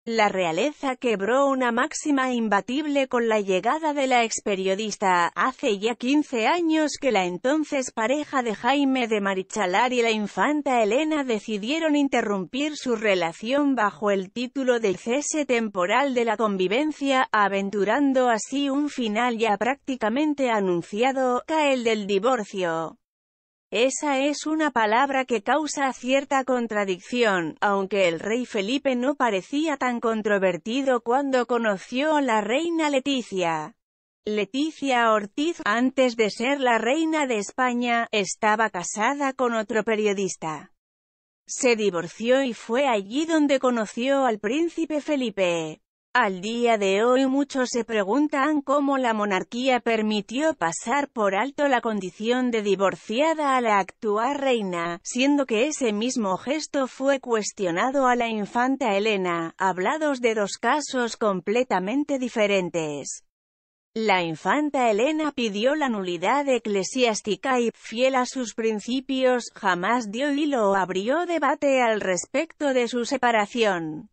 La realeza quebró una máxima imbatible con la llegada de la experiodista. Hace ya 15 años que la entonces pareja de Jaime de Marichalar y la infanta Elena decidieron interrumpir su relación bajo el título del cese temporal de la convivencia, aventurando así un final ya prácticamente anunciado, el del divorcio. Esa es una palabra que causa cierta contradicción, aunque el rey Felipe no parecía tan controvertido cuando conoció a la reina Leticia. Leticia Ortiz, antes de ser la reina de España, estaba casada con otro periodista. Se divorció y fue allí donde conoció al príncipe Felipe. Al día de hoy muchos se preguntan cómo la monarquía permitió pasar por alto la condición de divorciada a la actual reina, siendo que ese mismo gesto fue cuestionado a la infanta Elena, hablados de dos casos completamente diferentes. La infanta Elena pidió la nulidad eclesiástica y, fiel a sus principios, jamás dio hilo o abrió debate al respecto de su separación.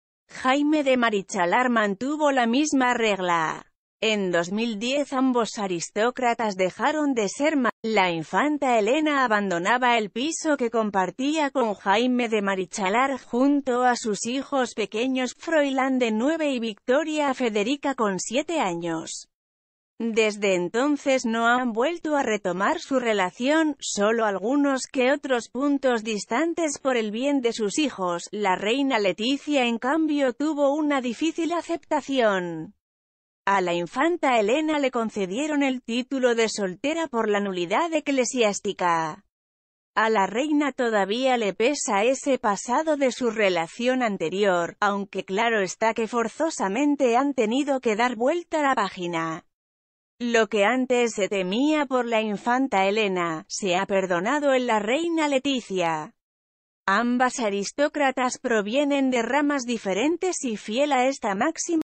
Jaime de Marichalar mantuvo la misma regla. En 2010 ambos aristócratas dejaron de ser La infanta Elena abandonaba el piso que compartía con Jaime de Marichalar junto a sus hijos pequeños, Froilán de 9 y Victoria Federica con 7 años. Desde entonces no han vuelto a retomar su relación, solo algunos que otros puntos distantes por el bien de sus hijos. La reina Leticia en cambio tuvo una difícil aceptación. A la infanta Elena le concedieron el título de soltera por la nulidad eclesiástica. A la reina todavía le pesa ese pasado de su relación anterior, aunque claro está que forzosamente han tenido que dar vuelta a la página. Lo que antes se temía por la infanta Elena, se ha perdonado en la reina Leticia. Ambas aristócratas provienen de ramas diferentes y fiel a esta máxima